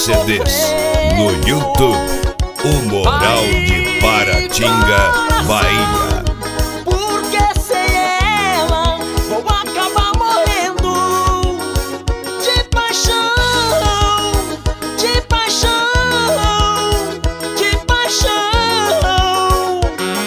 CDs no YouTube, o Moral de Paratinga, Bahia. Porque sem ela vou acabar morrendo de paixão, de paixão, de paixão.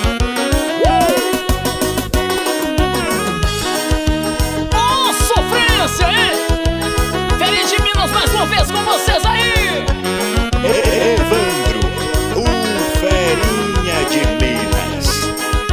Oh, sofrência, hein? Feliz de Minas mais uma vez com vocês aí. Evandro, o Ferinha de Minas.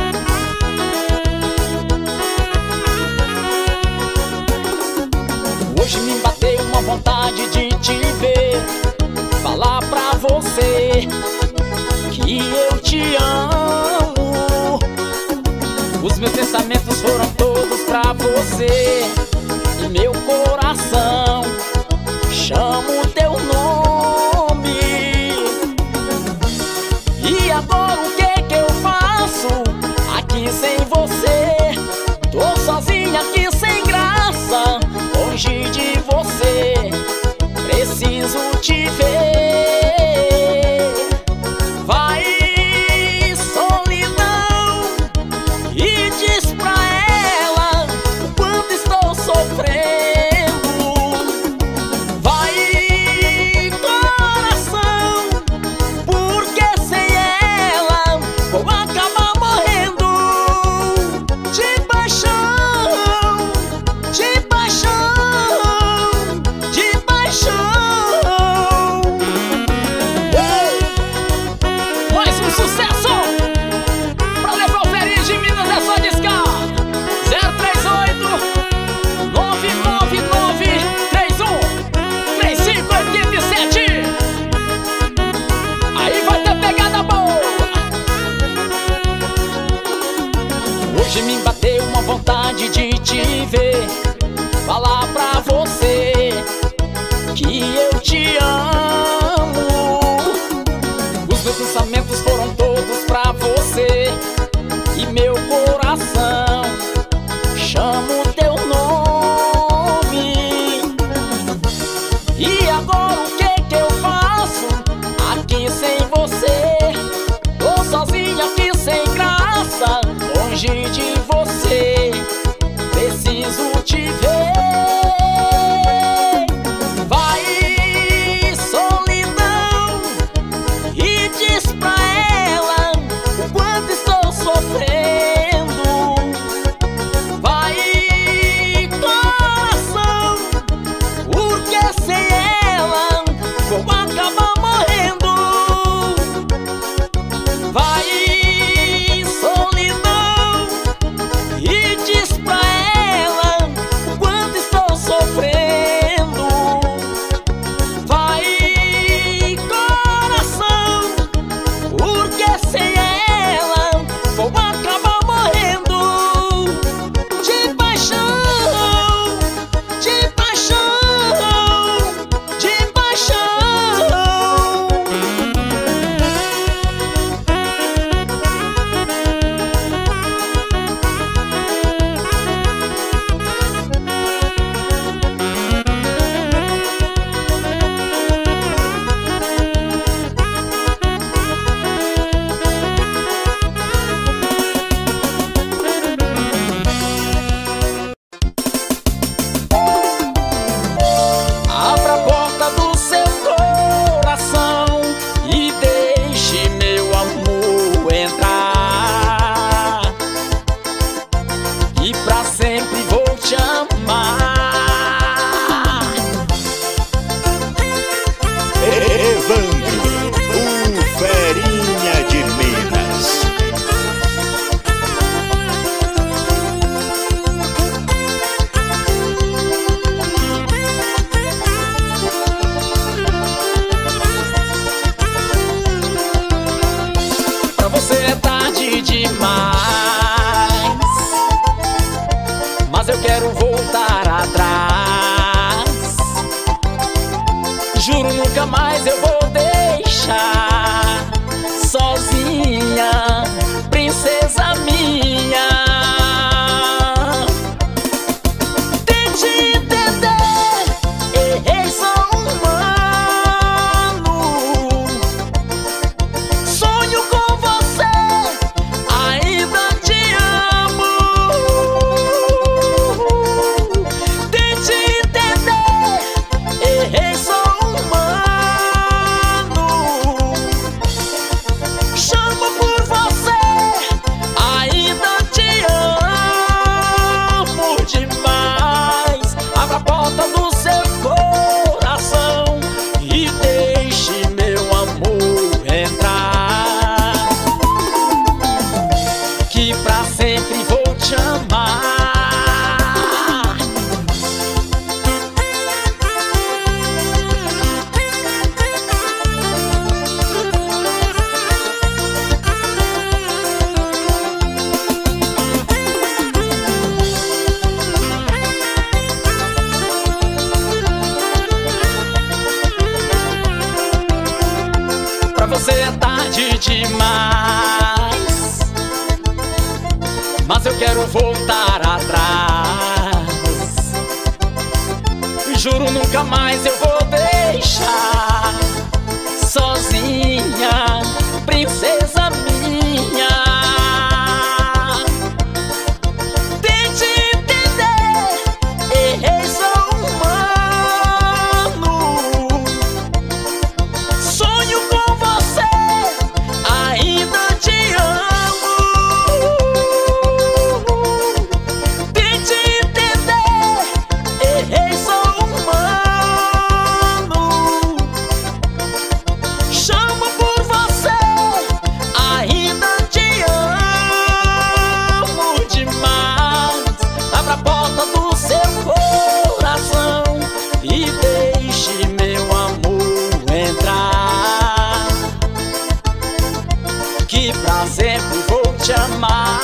Hoje me bateu uma vontade de te ver, falar pra você que eu te amo. Os meus pensamentos foram todos pra você e meu coração chama o teu nome. E agora o que eu faço aqui sem você? Tô sozinha aqui sem graça, longe de você, preciso te ver. Vai, solidão, e diz pra ela o quanto estou sofrendo. Vai, coração, porque sem ela vou acabar morrendo de paixão, de paixão, de paixão. Mais um sucesso pra levar o Ferinha de Minas, é só discar 038 999 31 3587. Aí vai ter pegada boa. Hoje me bateu uma vontade de te ver, falar pra você que eu te amo. Os meus pensamentos foram todos pra você e meu coração chama o teu nome. E agora o que eu faço aqui sem você? Tô sozinha aqui sem graça, longe de você, preciso te ver. Vai, solidão, e diz pra ela o quanto estou sofrendo. Vai, coração, porque sem ela vou acabar morrendo. Vai, solidão, e diz pra ela o quanto estou sofrendo. Vai, coração, porque sem ela vou acabar quero voltar atrás. Juro nunca mais eu vou deixar sozinha, princesa minha. Tente entender, errei, sou humano. Sonho com você, ainda te amo. Tente entender, errei, sou humano. Chamo por você, ainda te amo demais. Abra a porta do seu coração e deixe meu amor entrar, que pra sempre vou te amar.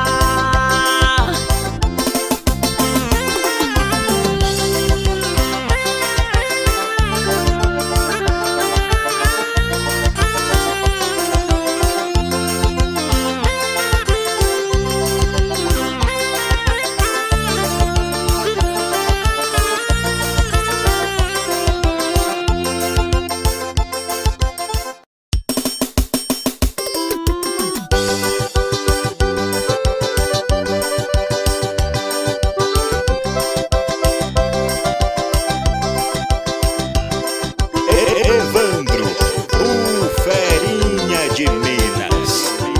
Evandro, o ferinha de Minas.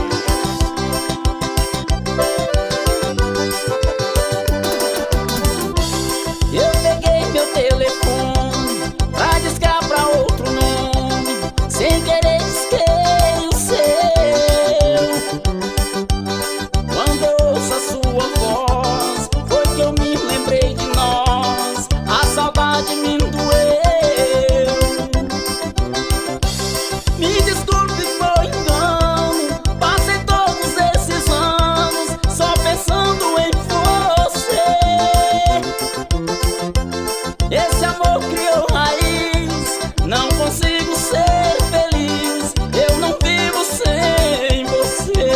Eu peguei meu telefone pra discar pra outro nome, sem querer disquei o seu. Quando eu ouço a sua voz, foi que eu me lembrei de nós, a saudade me doeu. Me desculpe, foi engano, passei todos esses anos só pensando em você. Esse amor criou raiz, não consigo ser feliz, eu não vivo sem você.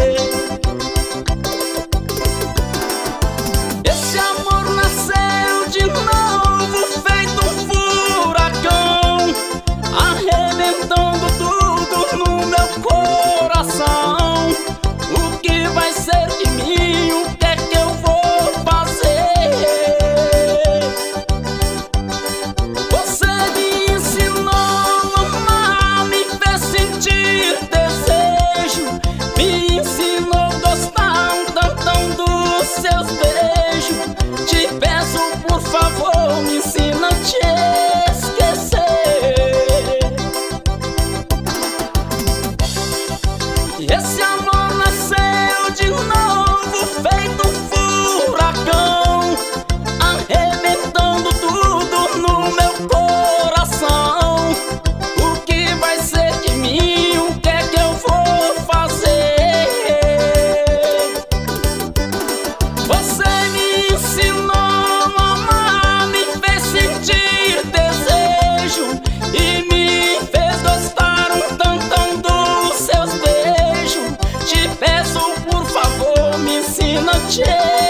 Esse amor nasceu de novo, feito um furacão, arrebentando tudo no meu coração. O que vai ser de mim? O que é que eu vou fazer? Você me ensinou a amar, me fez sentir desejo, me ensinou a gostar um tantão dos seus beijos. Te peço, por favor, me ensina a te esquecer. Esse amor nasceu de novo, feito um furacão, arrebentando tudo no meu coração. O que vai ser de mim? O que é que eu vou fazer? Você me ensinou a amar, me fez sentir desejo e me fez gostar um tantão dos seus beijos. Te peço, por favor, me ensina a te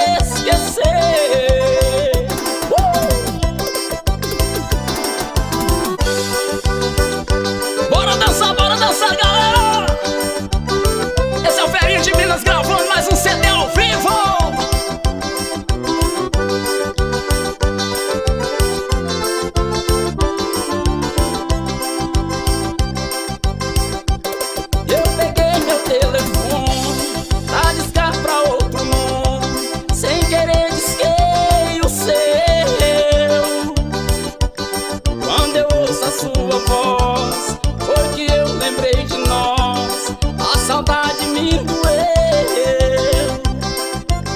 esquecer. Bora dançar, galera! Esse é o Ferinha de Minas gravando mais um CD ao vivo. Eu peguei meu telefone pra discar pra outro nome, sem querer disquei o seu. Quando eu ouço a sua voz, foi que eu lembrei de nós, a saudade me doeu.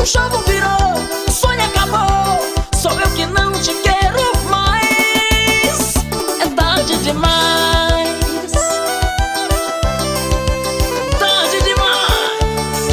O jogo virou, o sonho acabou. Sou eu que não te quero mais. É tarde demais. Tarde demais.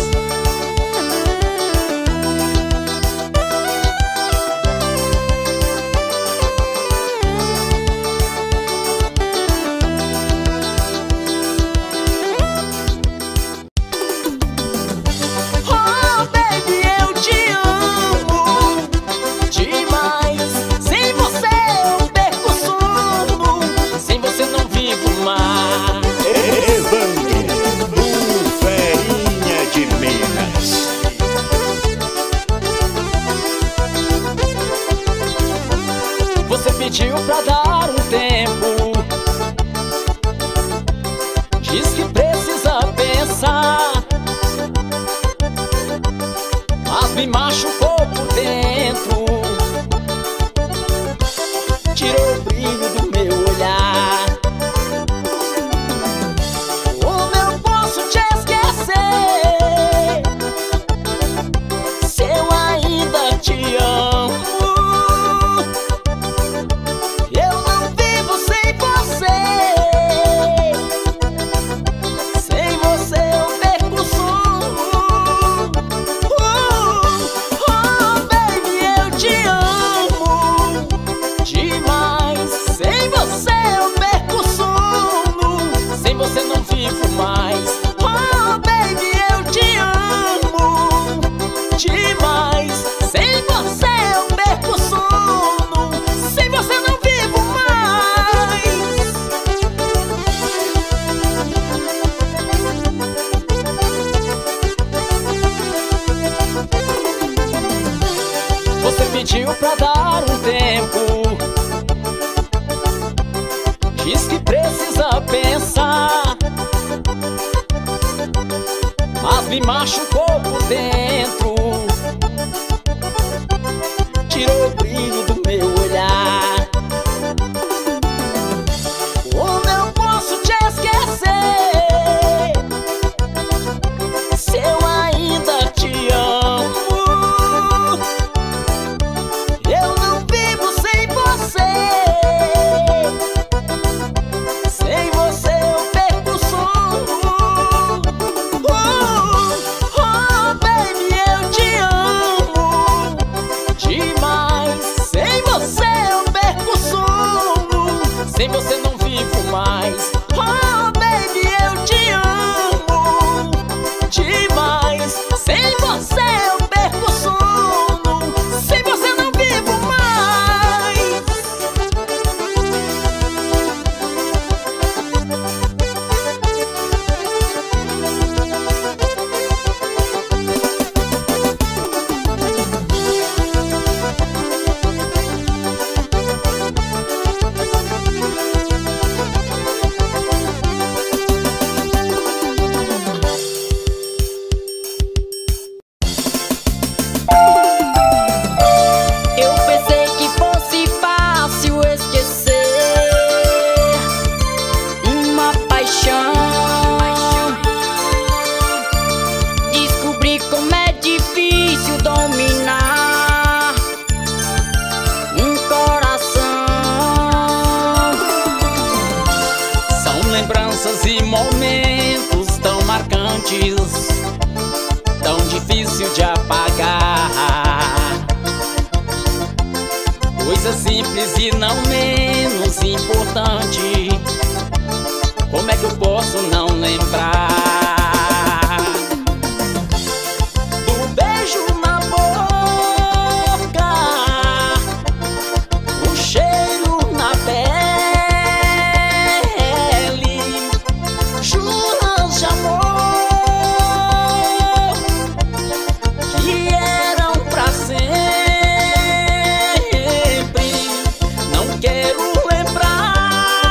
Oh, baby, eu te amo demais. Sem você eu perco o sono. Sem você não vivo mais. Evandro, o Ferinha de Minas. Você pediu pra dar um tempo, diz que precisa pensar, mas me machucou por dentro, tirou o brilho do meu olhar. Como eu posso te esquecer se eu ainda te amo? Eu não vivo sem você. Sem você eu perco o sono. Oh, baby, eu te amo demais. Sem você eu perco o sono. Sem você não vivo mais. Oh, baby, eu te amo demais. Sem você eu perco o sono. Sem você não vivo mais. Você pediu pra dar um tempo, diz que precisa pensar, mas me machucou por dentro, tirou o brilho do meu olhar. Como eu posso te esquecer se eu ainda te amo? Eu não vivo sem você. Sem você eu perco o sono. Oh, baby, eu te amo demais. Sem você eu perco o sono. Sem você não vivo mais. Oh, baby, eu te amo demais. Sem você eu perco o sono. Sem você não vivo mais. Eu pensei que fosse fácil esquecer uma paixão. Descobri como é difícil dominar um coração. São lembranças e momentos tão marcantes, tão difícil de apagar. Coisa simples e não menos importante, como é que eu posso não lembrar do beijo na boca, o cheiro na pele, juras de amor que eram pra sempre. Não quero lembrar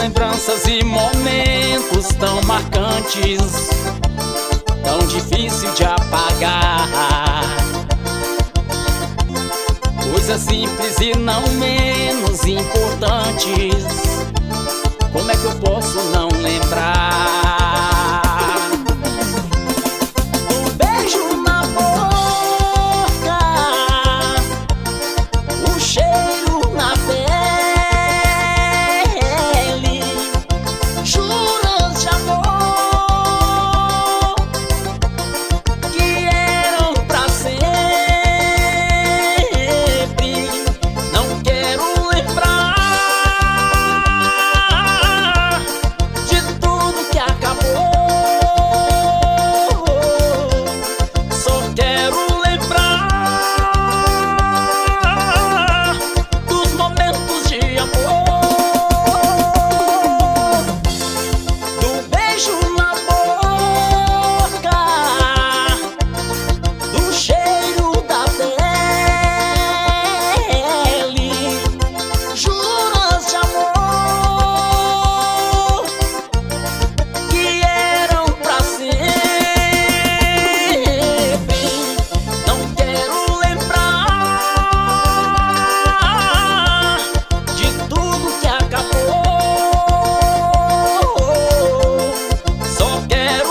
lembranças e momentos tão marcantes, tão difícil de apagar. Coisas simples e não menos importantes, como é que eu posso não lembrar? Um beijo na boca, o cheiro na pele, juras de amor que eram pra sempre. Não quero lembrar de tudo que acabou, só quero lembrar dos momentos de amor. Do beijo na boca, do cheiro da pele, juras de amor que eram pra sempre. Não quero lembrar de tudo que acabou, só quero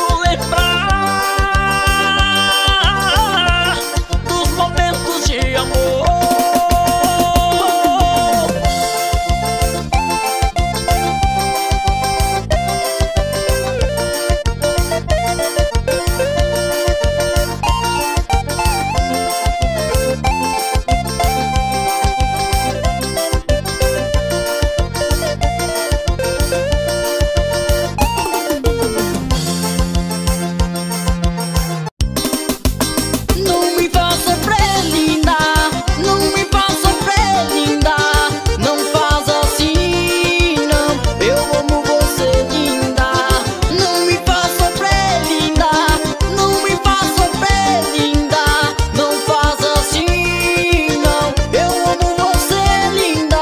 lembrar dos momentos de amor. Não me faz sofrer, linda, não me faz sofrer, linda, não faz assim, não, eu amo você, linda. Não me faz sofrer, linda, não me faz sofrer, linda, não faz assim, não, eu amo você, linda.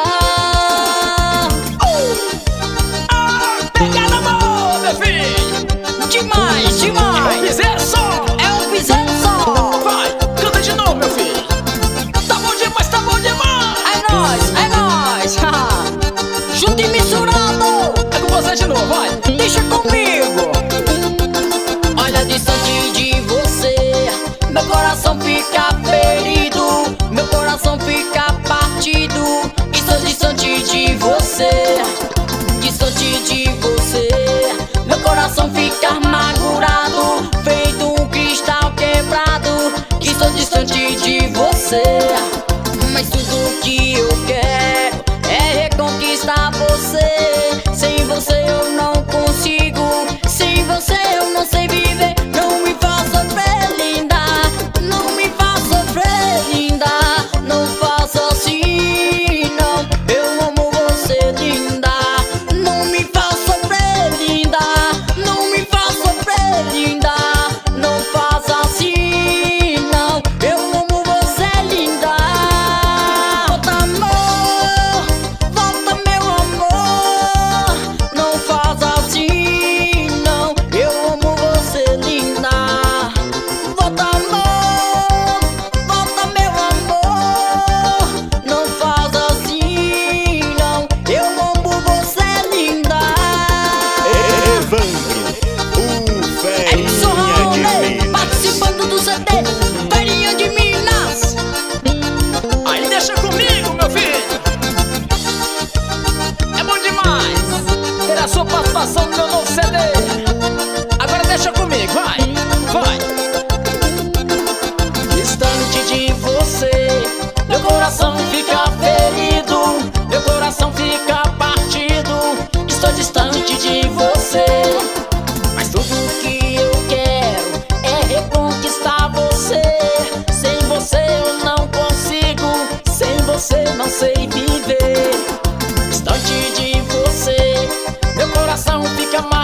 Pegada boa, meu filho, demais, demais. Piseiro só, é um piseiro só. Vai, canta de novo, meu filho. Tá bom demais, tá bom demais. É nóis, junto e misturado. É com você de novo, vai. Deixa comigo. Olha, distante de você, meu coração fica ferido, meu coração fica partido. Estou distante de você, distante de você, meu coração fica amargurado, feito um cristal quebrado. Estou distante de você, mas tudo que eu quero é reconquistar você. Sem você eu não consigo, sem você eu não sei viver. Não me faz sofrer, linda, não me faz sofrer, linda, não faça assim, não, eu amo você, linda. Não me faz sofrer, linda, não me faz sofrer, linda, não faça assim, não, eu amo você, linda. Volta, amor, volta, meu amor, não faz assim, não, eu amo você, linda. Volta, amor, volta, meu amor, não faz assim, não, eu amo você, linda. Evandro, o Ferinha de Minas. Participando do CD Ferinha de Minas. Aí deixa comigo, meu filho. É bom demais ter a sua participação no meu novo CD. Agora deixa comigo, vai, vai. Distante de você, meu coração fica ferido, meu coração fica partido. Estou distante de você, mas tudo que eu quero é reconquistar você. Sem você eu não consigo, sem você eu não sei viver. Distante de você, meu coração fica mais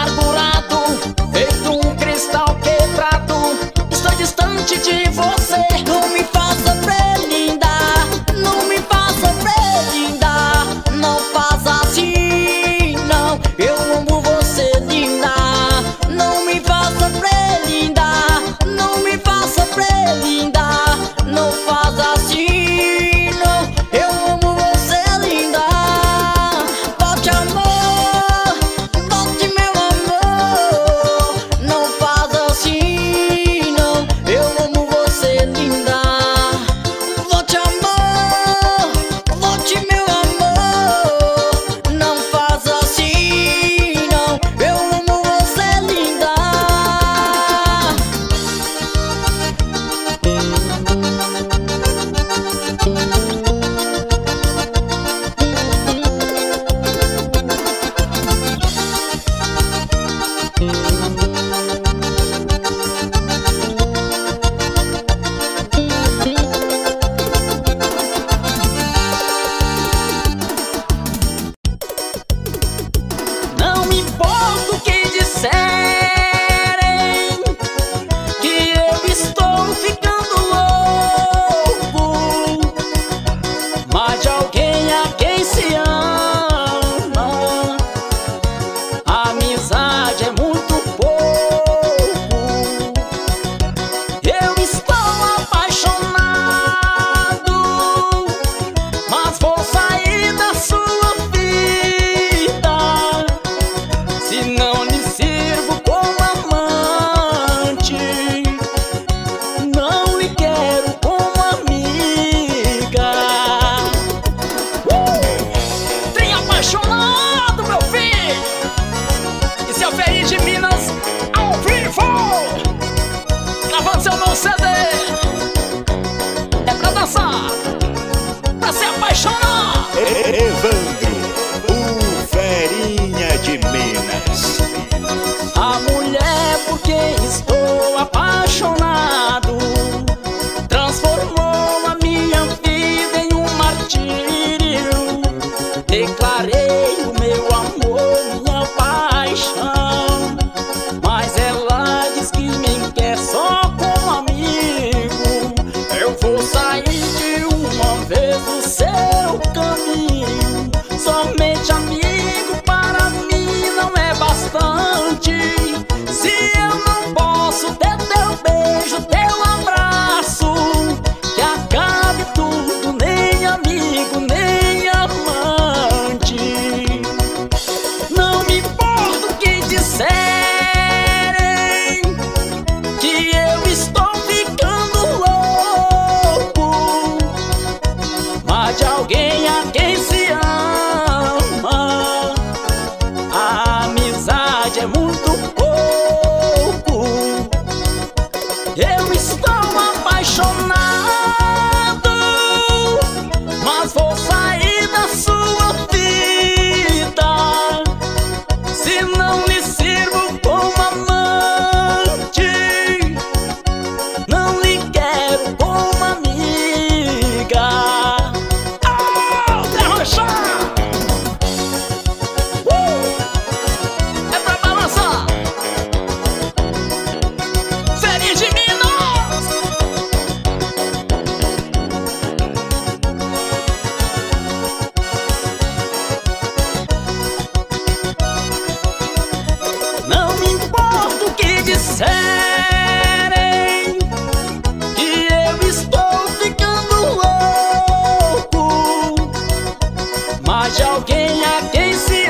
disserem que eu estou ficando louco, mas de alguém a quem se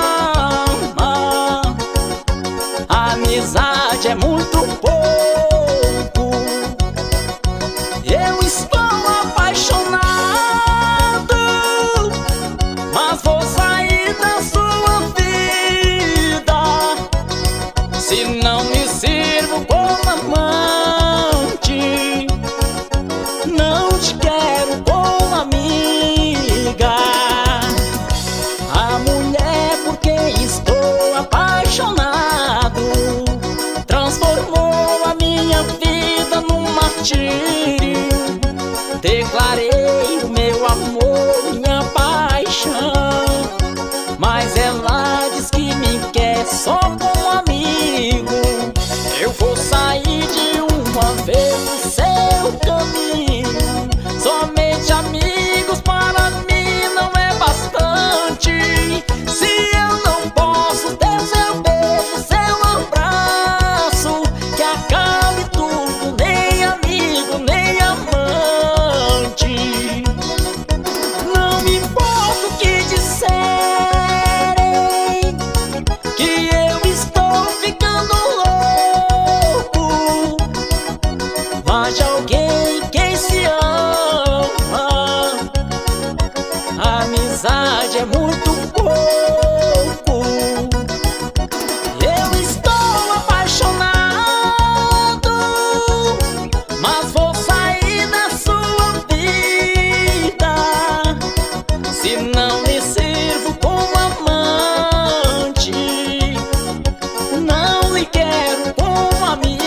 ama, a amizade é muito pouco. Eu estou apaixonado, mas vou sair da sua vida se não me sirvo como amante. Não te quero como amiga. A mulher por quem estou apaixonado transformou a minha vida num martírio. Declarei o meu amor, minha paixão, mas ela diz que me quer só como amigo. Eu vou sair de uma vez do seu caminho. Somente amigos para mim não é bastante. Se eu não posso ter seu beijo, seu abraço, que acabe tudo, nem amigo, nem amante. Não me importa o que disserem, que eu estou ficando louco, mas de alguém quem se ama, a amizade é muito pouco. Eu estou apaixonado, mas vou sair da sua vida se não lhe sirvo como amante. Não lhe quero como amiga.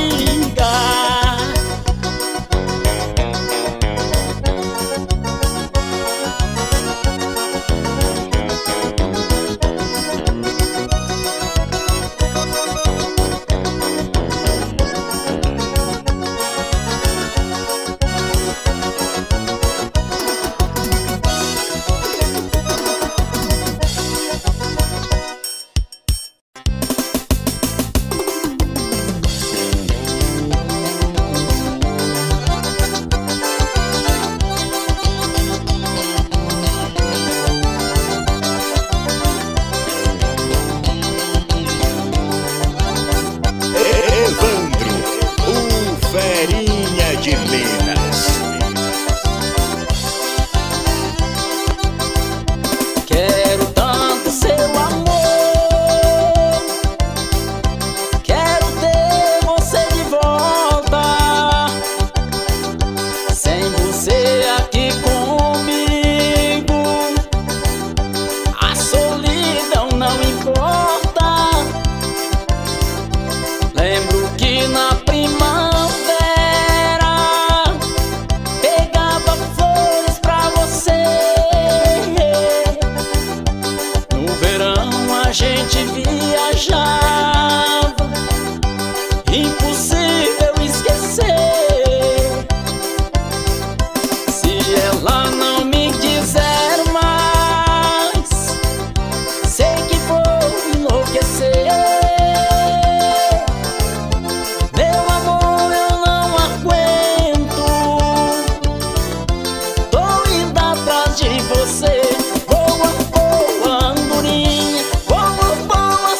Evandro, o ferinha de Minas. Quero tanto seu amor, quero ter você de volta. Sem você aqui comigo, a solidão não importa. Lembro que na primavera pegava flores pra você. No verão a gente viajava, impossível esquecer. Se ela não me quiser mais, sei que vou enlouquecer. Meu amor, eu não aguento, tô indo atrás de você. Voa, voa, andorinha, voa, voa,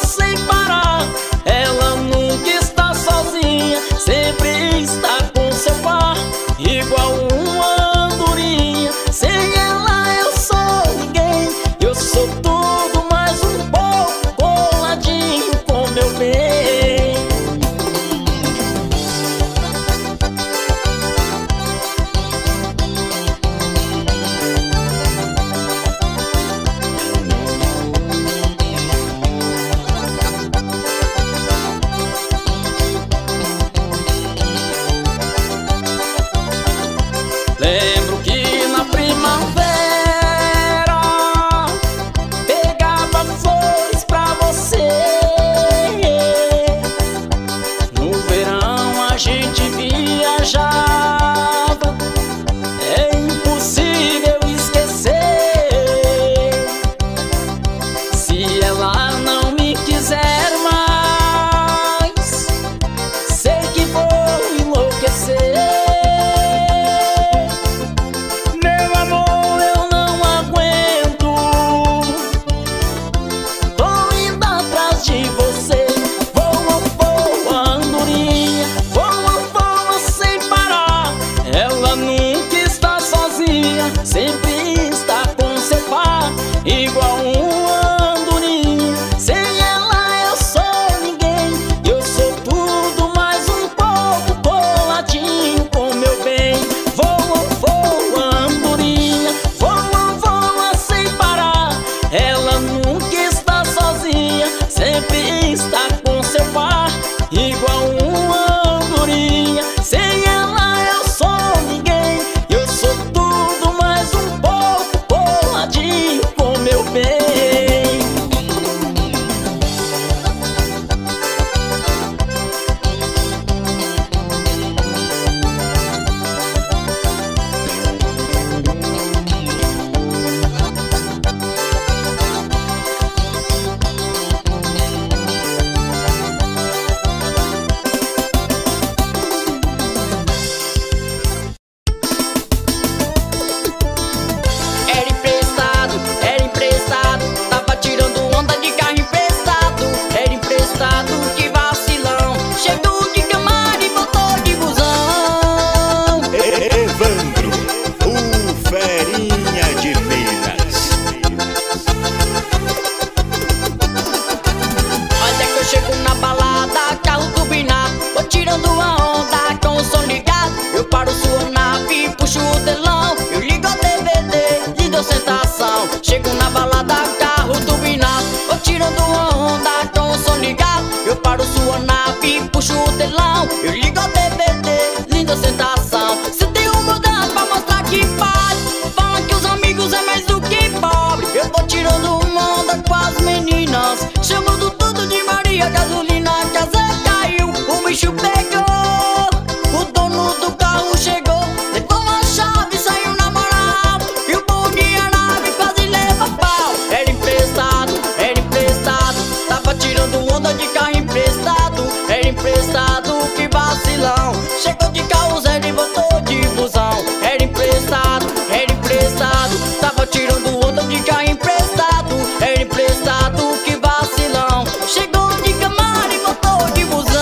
salão. Eu ligo o DVD, linda sentação. Se tem um mudando pra mostrar que faz. Fala que os amigos é mais do que pobre. Eu vou tirando uma onda com as meninas, chamando tudo de Maria. Gasolina, a casa caiu, o bicho pegou. O dono do carro chegou, levou uma chave, saiu na moral. E o bom dia a nave quase leva pau. Era emprestado, tava tirando onda de carro emprestado. Era emprestado, que vacilão. Chegou de carro zero e voltou de busão. Era emprestado, tava tirando onda de carro emprestado. Era emprestado, que vacilão. Chegou de Camaro e voltou de busão.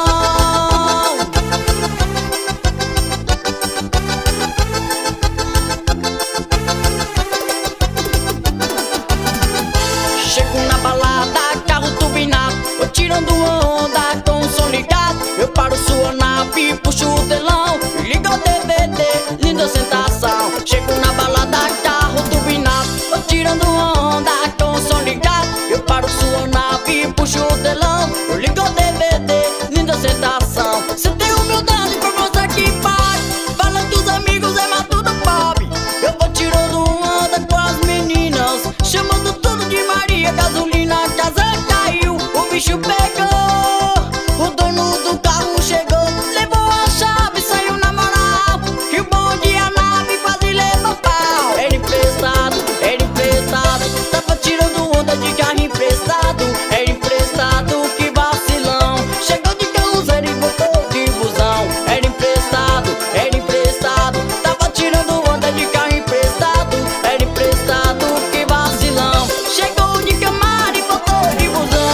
Chego na balada, carro turbinado, eu tirando onda com o som ligado. Eu paro sua nave, puxo o telão, liga o DVD, linda sentação. Chego na balada, carro turbinado, eu tirando onda com o som ligado. Eu paro sua nave, puxo o telão, eu ligo o DVD, linda sentação. Cê tem humildade pra mostrar que faz. Fala que os amigos é mais tudo pobre. Eu vou tirando onda com as meninas, chamando tudo de Maria. Gasolina, a casa caiu, o bicho pegou. O dono do carro chegou, levou a chave, saiu na moral. E o bonde a nave quase leva pau. Era emprestado, tava tirando onda de carro emprestado. Era emprestado, que vacilão. Chegou de carro zero e voltou de busão. Era emprestado, tava tirando onda de carro emprestado. Era emprestado, que vacilão. Chegou de Camaro e voltou de busão.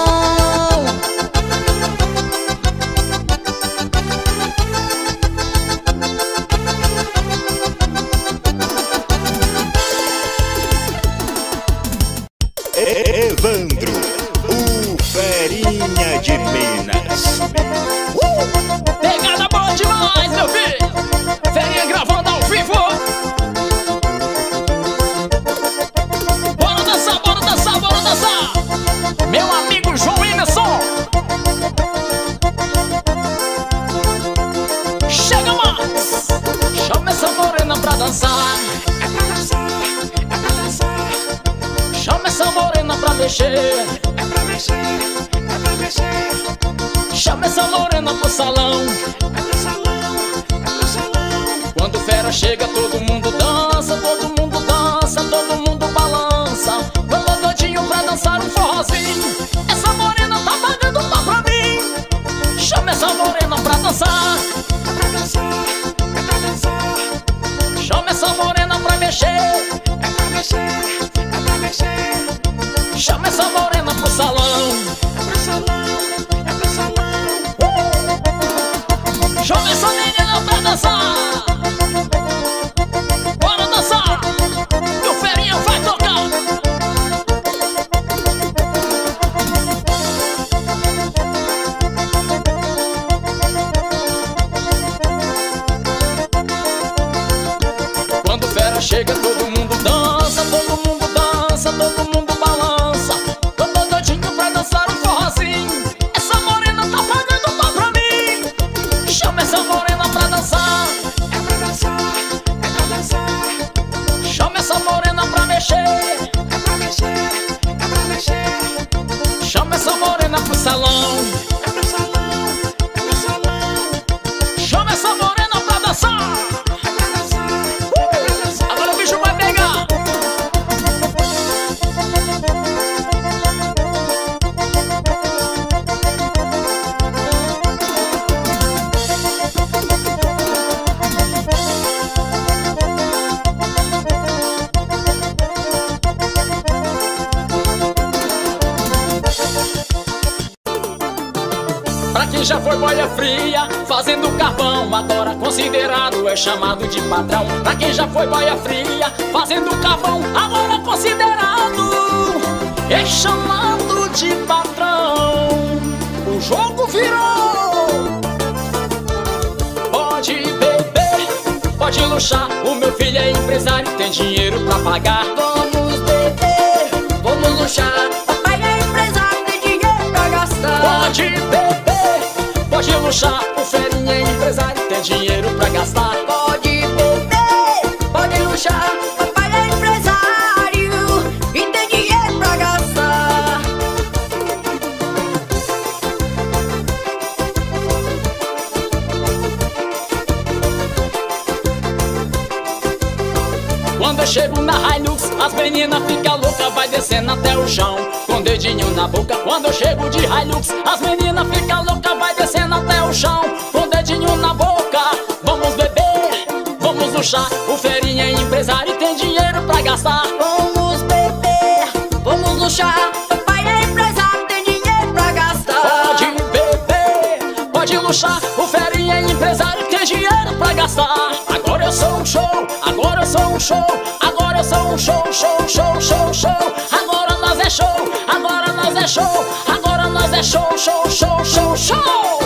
Evandro, o Ferinha de Minas. Pegada boa demais, meu filho. Ferinha gravando ao vivo. Bora dançar, bora dançar, bora dançar. Meu amigo João Emerson. Chega mais. Chama essa morena pra dançar. É pra dançar, é pra dançar. Chama essa morena pra mexer. É pra mexer, é pra mexer. Chama essa morena pro salão. É pro salão, é pro salão. Quando fera chega, todo mundo dança, todo mundo dança, todo mundo balança. Eu tô doidinho pra dançar um forrozinho. Essa morena tá pagando pau pra mim. Chama essa morena pra dançar. É pra dançar, é pra dançar. Chama essa morena pra mexer. É pra mexer, é pra mexer. Chama essa morena pro salão. É pro salão, é pro salão. Chama essa menina pra dançar. Bora dançar, que o Ferinha vai tocar. Quando fera chega, todo mundo dança, todo mundo dança, todo mundo balança. Eu tô doidinho pra dançar um forrozinho. Essa morena tá pagando pau pra mim. Chama essa morena pra dançar. É pra dançar, é pra dançar. Chama essa morena pra mexer. É pra mexer, é pra mexer. Chama essa morena pro salão. É pro salão, é pro salão. Chama essa morena pra dançar. É pra dançar, é pra dançar. Agora o bicho vai pegar. Pra quem já foi boia fria, fazendo carvão, agora considerado é chamado de patrão. Pra quem já foi boia fria, fazendo carvão, agora considerado é chamado de patrão. O jogo virou. Pode beber, pode luxar, o meu filho é empresário, tem dinheiro pra pagar. Vamos beber, vamos luxar, papai é empresário, tem dinheiro pra gastar. Pode beber, pode luxar, dinheiro pra gastar. Pode beber, pode luxar, papai é empresário e tem dinheiro pra gastar. Quando eu chego na Hilux, as meninas ficam loucas, vai descendo até o chão, com dedinho na boca. Quando eu chego de Hilux, as meninas ficam loucas, vai descendo até o chão, com dedinho na boca. Vamos beber, vamos luxar, o Ferinha é empresário e tem dinheiro pra gastar. Vamos beber, vamos luxar, papai é empresário, tem dinheiro pra gastar. Pode beber, pode luxar, o Ferinha é empresário e tem dinheiro pra gastar. Agora eu sou um show, agora eu sou um show, agora eu sou um show, show, show, show, show. Agora nós é show, agora nós é show, agora nós é show, show, show, show, show.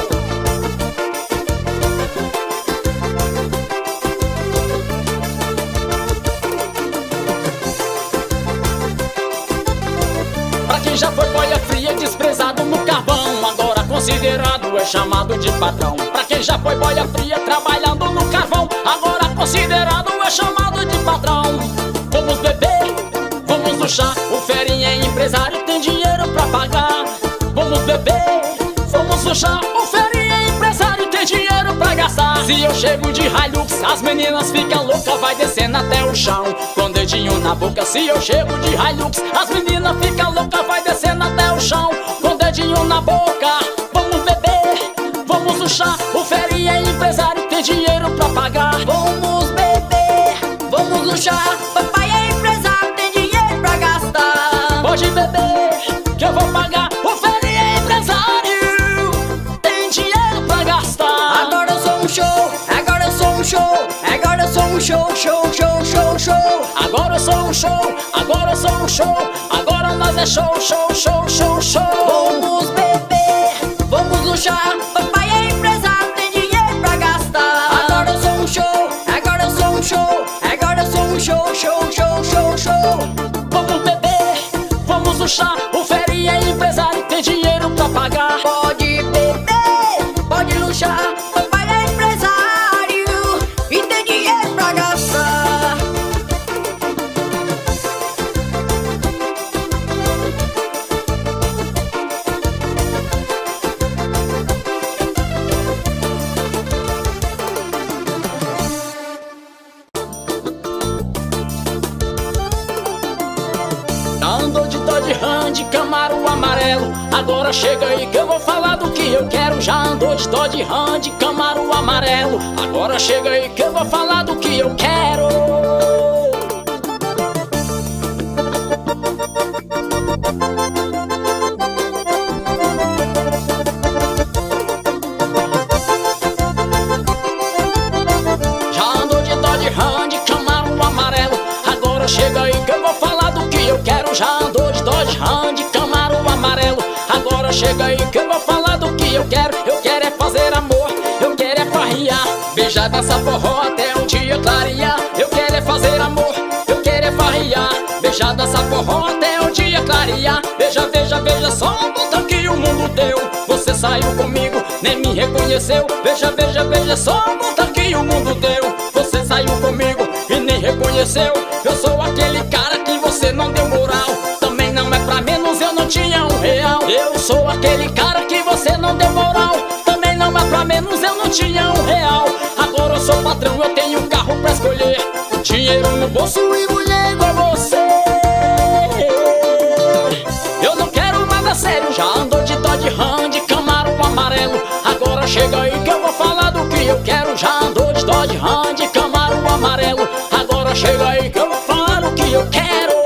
Pra quem já foi boia fria, desprezado no carvão, agora considerado é chamado de patrão. Pra quem já foi boia fria, trabalhando no carvão, agora considerado é chamado de patrão. Vamos beber, vamos luxar, o Ferinha é empresário e tem dinheiro pra pagar. Vamos beber, vamos luxar, o Ferinha é empresário e tem dinheiro pra gastar. Se eu chego de Hilux, as meninas ficam loucas, vai descendo até o chão, com dedinho na boca. Se eu chego de Hilux, as meninas ficam loucas, vai descendo até o chão, com dedinho na boca. Vamos beber, vamos luxar, o Ferinha é empresário e tem dinheiro pra pagar. Vamos beber, vamos luxar, papai é empresário, tem dinheiro pra gastar. Pode beber, que eu vou pagar, o Ferinha é empresário, tem dinheiro pra gastar. Agora eu sou um show, agora eu sou um show, agora eu sou um show, show, show, show, show. Agora eu sou um show, agora eu sou um show, agora nós é show, show, show, show, show. Vamos beber, vamos luxar, papai é empresário, tem dinheiro pra gastar. Agora eu sou um show, agora eu sou um show, agora eu sou um show, show, show, show, show. Vamos beber, vamos luxar, o Ferinha é empresário e tem dinheiro pra pagar. Pode beber, pode luxar, papai é empresário e tem dinheiro pra gastar. Andou de Dodge Ram, Camaro amarelo, agora chega aí que eu vou falar do que eu quero. Já andou de Dodge Ram, Camaro amarelo, agora chega aí que eu vou falar do que eu quero. Já andou de Dodge Ram, Camaro amarelo, agora chega aí que eu vou falar do que eu quero. Já andou de Dodge Ram, Camaro amarelo, agora chega aí que eu vou falar do que eu quero. Eu quero é fazer amor, eu quero é farriar, beijar, dançar forró até um dia clarear. Eu quero é fazer amor, eu quero é farriar, beijar, dançar forró até um dia clarear. Veja, veja, veja só o botão que o mundo deu, você saiu comigo, nem me reconheceu. Veja, veja, veja só o botão que o mundo deu, você saiu comigo e nem reconheceu. Eu sou aquele cara que você não deu moral, também não é pra menos, eu não tinha R$1. Eu sou aquele cara que você não deu moral, também não é pra menos, eu não tinha R$1. Agora eu sou patrão, eu tenho um carro pra escolher, dinheiro no bolso e mulher igual você. Eu não quero nada sério, já andou de Dodge Ram, Camaro amarelo, agora chega aí que eu vou falar do que eu quero. Já andou de Dodge Ram, Camaro amarelo, agora chega aí que eu vou falar o que eu quero.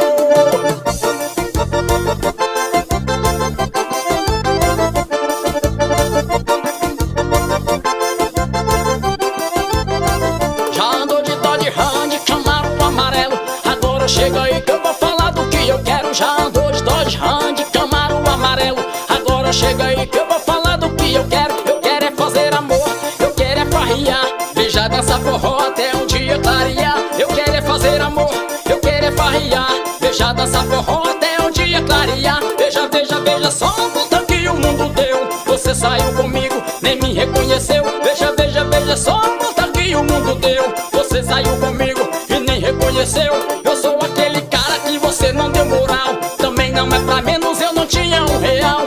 Já andou de Dodge Ram, Camaro amarelo, agora chega aí que eu vou falar do que eu quero. Já andou de Dodge Ram, Camaro amarelo, agora chega aí que eu vou falar do que eu quero. Eu quero é fazer amor, eu quero é farriar, beijar, dançar forró até um dia clarear. Eu quero é fazer amor, eu quero é farriar, beijar, dançar forró até um dia clarear. Veja, veja, veja só o botão que o mundo deu, você saiu comigo, nem me reconheceu. Veja, veja, veja só o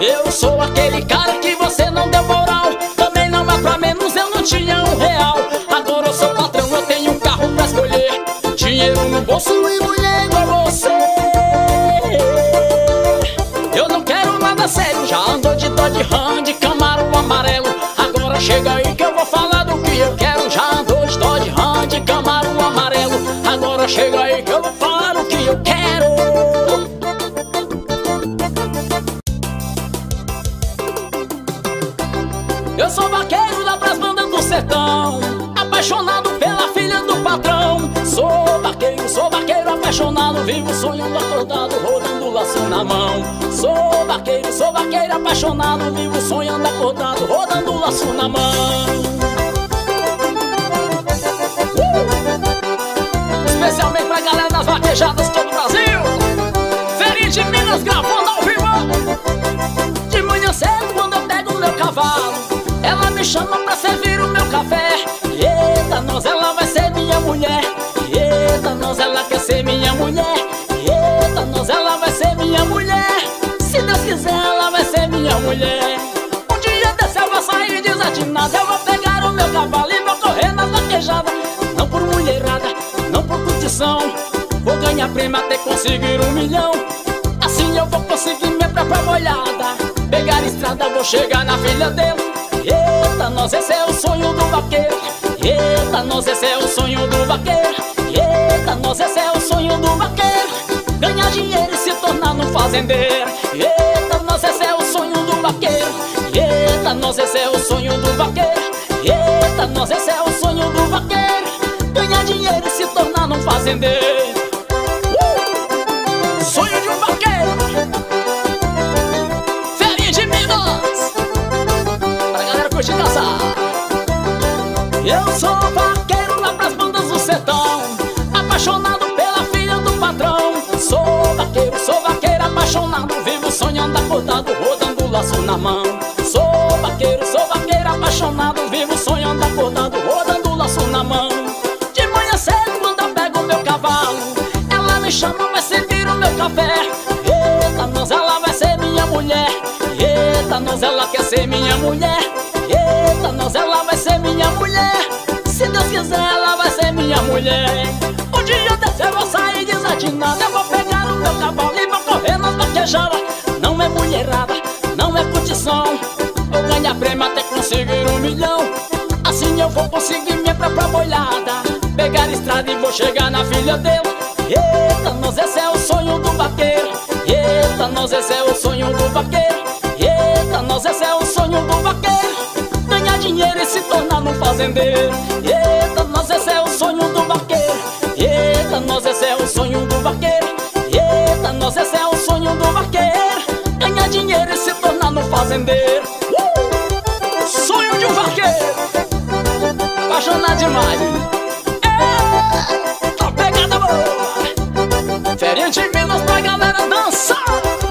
Eu sou aquele cara que você não deu moral. Também não vai pra menos, eu não tinha R$1. Agora eu sou patrão, eu tenho um carro pra escolher, dinheiro no bolso e mulher igual você. Eu não quero nada sério, já andou de Dodge Ram, de Camaro amarelo. Agora chega aí que eu vou falar do que eu quero. Já andou de Dodge Ram, de Camaro amarelo. Agora chega aí que eu vou falar o que eu quero. Eu sou vaqueiro lá pras bandas do sertão, apaixonado pela filha do patrão. Sou vaqueiro apaixonado, vivo sonhando acordado, rodando laço na mão. Sou vaqueiro apaixonado, vivo sonhando acordado, rodando laço na mão. Especialmente pra galera das vaquejadas de todo o Brasil. Ferinha de Minas gravando ao vivo. De manhã cedo quando eu pego o meu cavalo, ela me chama pra servir o meu café. Eita, nós, ela vai ser minha mulher. Eita, nós, ela quer ser minha mulher. Eita, nós, ela vai ser minha mulher. Se Deus quiser, ela vai ser minha mulher. Um dia desse eu vou sair desatinado, eu vou pegar o meu cavalo e vou correr na vaquejada. Não por mulherada, não por curtição, vou ganhar prêmio até conseguir 1 milhão. Assim eu vou conseguir minha própria molhada, pegar a estrada, vou chegar na filha dele. Eita, nós, esse é o sonho do vaqueiro. Eita, nós, esse é o sonho do vaqueiro. Eita, nós, esse é o sonho do vaqueiro. Ganhar dinheiro e se tornar um fazendeiro. Eita, nós, esse é o sonho do vaqueiro. Eita, nós, esse é o sonho do vaqueiro. Eita, nós, esse é o sonho do vaqueiro. Ganhar dinheiro e se tornar um fazendeiro. Sonho de um vaqueiro. Ferinha de Minas, pra galera curtir dançar. Eu sou vaqueiro lá pras bandas do sertão, apaixonado pela filha do patrão. Sou vaqueiro apaixonado, vivo sonhando acordado, rodando laço na mão. Sou vaqueiro apaixonado, vivo sonhando acordado, rodando laço na mão. De manhã cedo quando eu pego o meu cavalo, ela me chama, vai servir o meu café. Eita, nós, ela vai ser minha mulher. Eita, nós, ela quer ser minha mulher. Eita, nós, ela vai ser minha mulher. Se Deus quiser, ela vai ser minha mulher. Um dia desse eu vou sair desatinado, eu vou pegar o meu cavalo e vou correr nas vaquejadas. Não é mulherada, não é curtição, vou ganhar prêmio até conseguir 1 milhão. Assim eu vou conseguir minha própria molhada, pegar a estrada e vou chegar na filha dele. Eita, nós, esse é o sonho do vaqueiro. Eita, nós, esse é o sonho do vaqueiro. Eita, nós, esse é o sonho do vaqueiro. Ganhar dinheiro e se tornar um fazendeiro. Eita, nós, esse é o sonho do vaqueiro. Eita, nós, esse é o sonho do vaqueiro. Eita, nós, esse é o sonho do vaqueiro. Ganhar dinheiro e se tornar um fazendeiro. Sonho de um vaqueiro, apaixonado demais. Tá pegada boa. Ferinha de Minas pra galera dançar.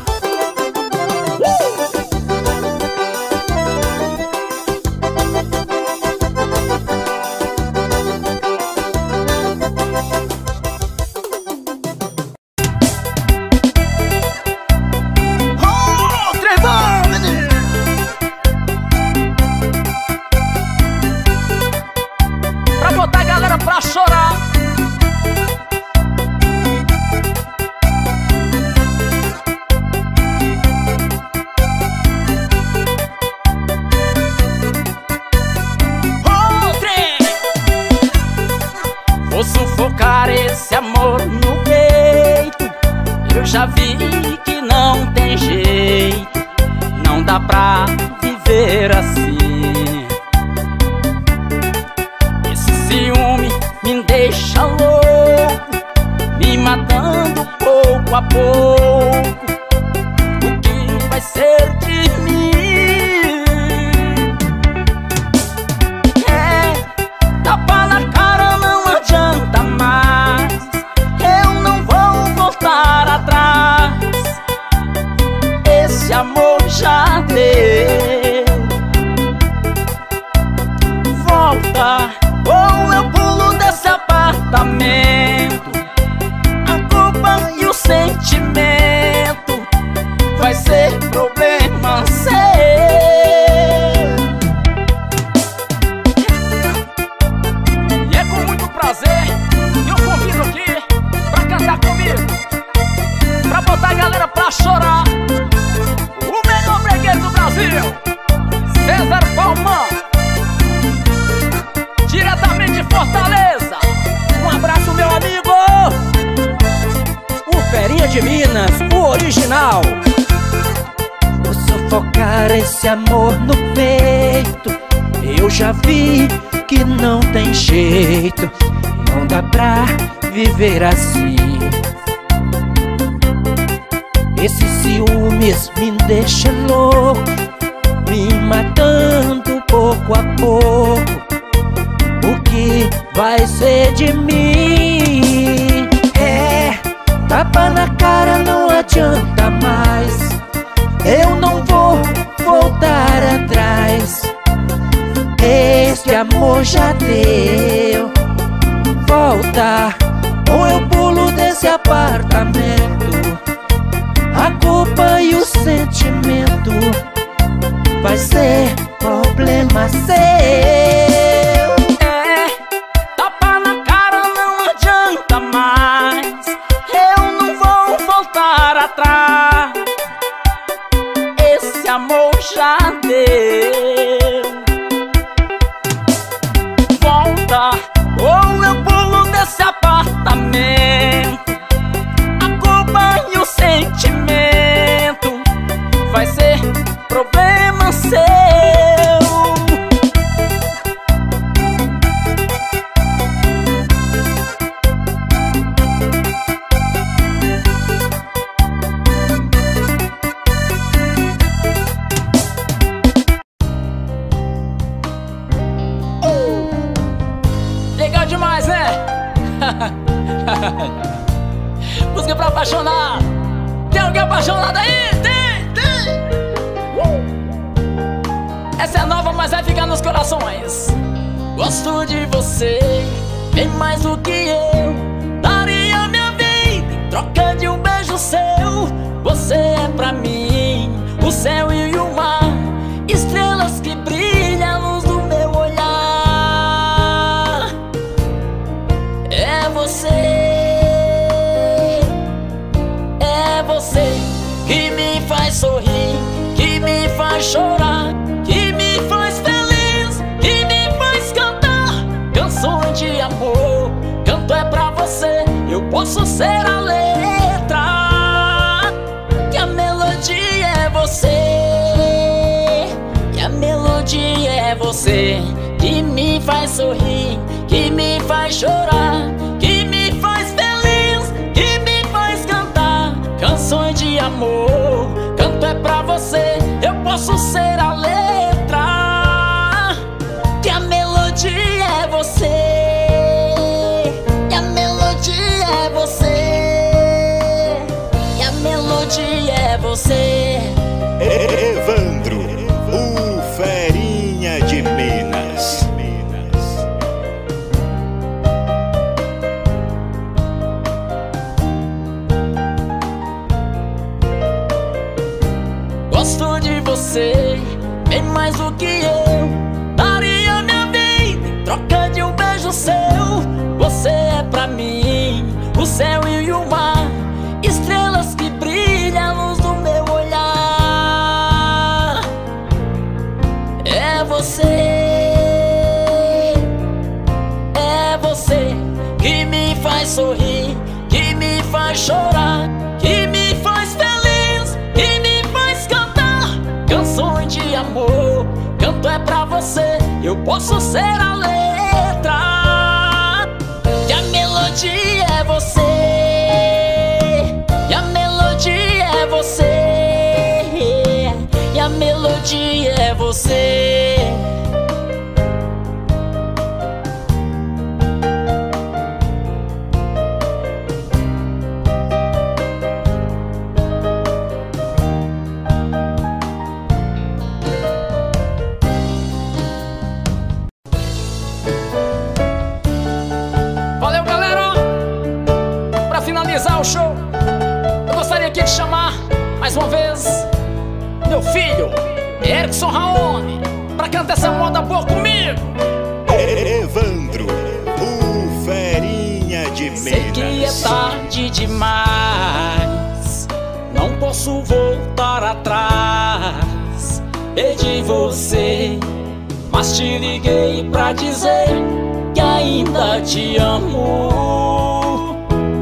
Vou sufocar esse amor no peito. Eu já vi que não tem jeito, não dá pra viver assim. Esse ciúme me deixa louco, me matando pouco a pouco. O que vai ser de mim? Tapa na cara não adianta mais, eu não vou voltar atrás. Esse amor já deu. Volta ou eu pulo desse apartamento. A culpa e o sentimento vai ser problemas Brasil, César Palma, diretamente de Fortaleza. Um abraço, meu amigo. O Ferinha de Minas, o original. Vou sufocar esse amor no peito. Eu já vi que não tem jeito, não dá pra viver assim. Esses ciúmes me deixam louco, me matando pouco a pouco. O que vai ser de mim? É, tapa na cara não adianta mais. Eu não vou voltar atrás. Esse amor já deu. Volta, ou eu pulo desse apartamento. A culpa e o sentimento vai ser problema seu. É, tapa na cara não adianta mais. Eu não vou voltar atrás. Esse amor já deu. Volta, ou eu pulo desse apartamento. A culpa e o sentimento vai ser problema seu. Legal demais, né? Música pra apaixonar. Tem alguém apaixonado aí? Tem! Essa é nova, mas vai ficar nos corações. Gosto de você, bem mais do que eu. Daria minha vida em troca de um beijo seu. Você é pra mim o céu e o mar, estrelas que brilham, a luz do meu olhar. É você, é você que me faz sorrir, que me faz chorar, que me faz feliz, que me faz cantar canções de amor. Canto é pra você, eu posso ser a letra, que a melodia é você, e a melodia é você que me faz sorrir, que me faz chorar, que me faz feliz, que me faz cantar canções de amor. Canto é pra você, eu posso ser a letra, que a melodia é você, e a melodia é você, e a melodia é você. Evandro, o Ferinha de Minas. Gosto de você, bem mais do que eu. Daria minha vida em troca de um beijo seu. Você é pra mim o céu e o mar, estrelas que brilham, a luz do meu olhar. É você que me faz sorrir, que me faz chorar, que me faz feliz, que me faz cantar canções de amor. Canto é pra você, eu posso ser a letra, que a melodia é você, e a melodia é você, e a melodia é você. Valeu, galera! Pra finalizar o show, eu gostaria aqui de chamar mais uma vez meu filho, Erickson Raoni, pra cantar essa moda boa comigo. Evandro, o Ferinha de Minas. Sei que é tarde demais, não posso voltar atrás. perdi você, mas te liguei pra dizer que ainda te amo.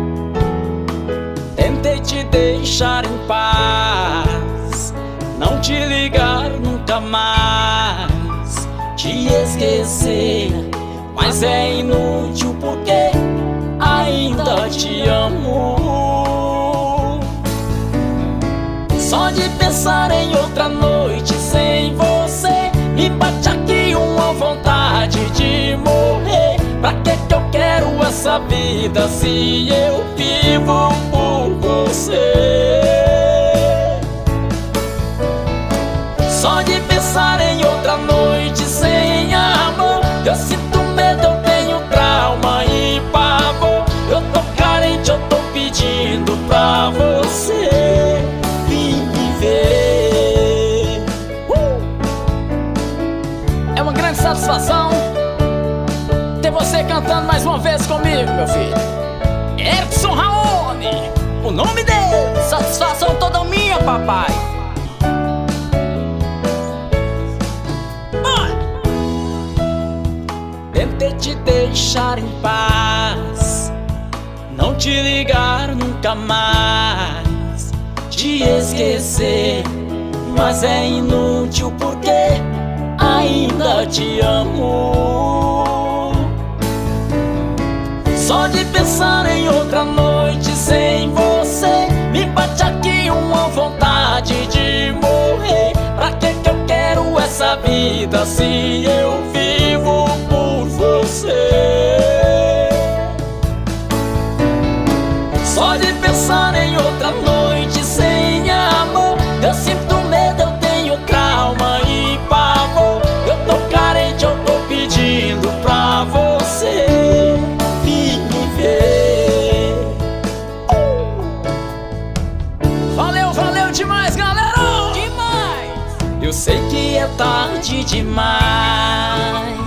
Tentei te deixar em paz, não te ligar nunca mais, te esquecer, mas é inútil porque ainda te amo. Só de pensar em outra noite sem você, me bate aqui uma vontade de morrer. Pra que eu quero essa vida se eu vivo por você? Só de pensar em outra noite sem amor, eu sinto medo, eu tenho trauma e pavor. Eu tô carente, eu tô pedindo pra você vir me ver. É uma grande satisfação ter você cantando mais uma vez comigo, meu filho. Edson Raoni, o nome dele. Satisfação toda minha, papai. Tentei te deixar em paz, não te ligar nunca mais, te esquecer, mas é inútil porque ainda te amo. Só de pensar em outra noite sem você, me bate aqui uma vontade de morrer. Pra que eu quero essa vida se eu vivo por você? Só de pensar em outra noite sem amor, eu sinto medo, eu tenho trauma e pavor. Eu tô carente, eu tô pedindo pra você vir me ver. Valeu, valeu demais, galera! Demais! Eu sei que é tarde demais,